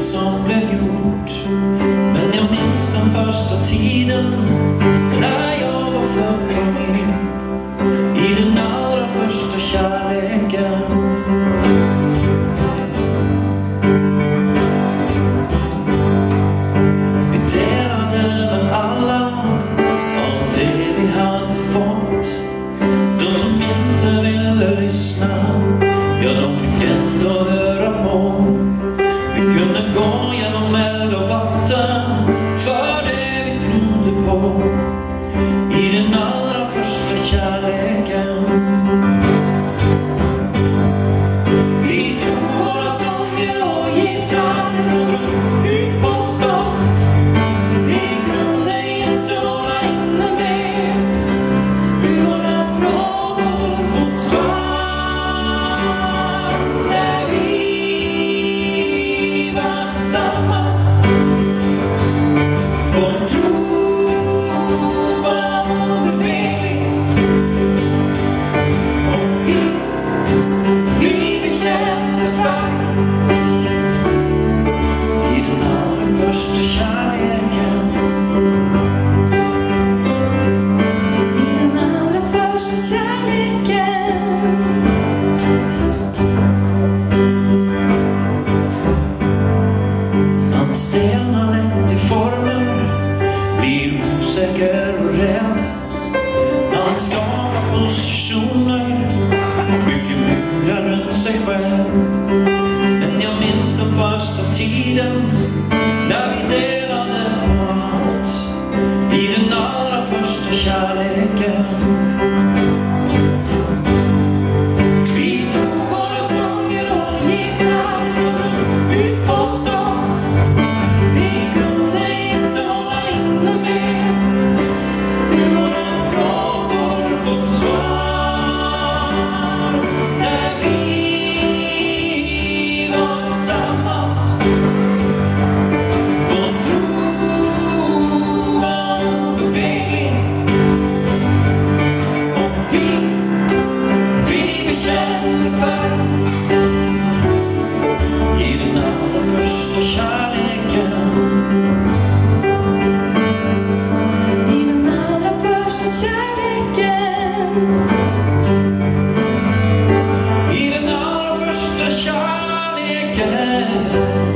som blev gjort. Men jag minns den första tiden när jag var född på ny, i den allra första kärleken. Vi delade med alla om det vi hade fått. De som inte ville lyssna, ja, de fick ändå höra på. Vi kunde gå genom eld och vatten för det vi trodde på, i den allra första kärleken. Vi tog våra sånger och gitarrer ut på stan. Vi kunde inte hålla inne med hur våra frågor fått svar. När vi var tillsammans, vår tro var obeveklig, och vi bekände färg i den allra första kärleken. I den allra första kärleken. Man stelnar lätt i formen, blir osäker och rädd. Man skapar positioner och bygger murar runt sig själv. Men jag minns den första tiden när vi delade på allt, i den allra första kärleken. Vi tog våra sånger och gitarrer ut på stan. Vi kunde inte hålla inne med hur våra frågor fått svar. När vi var tillsammans, vår tro var obeveklig, och vi bekände färg i den allra första kärleken. I den allra första kärleken. I den allra första kärleken.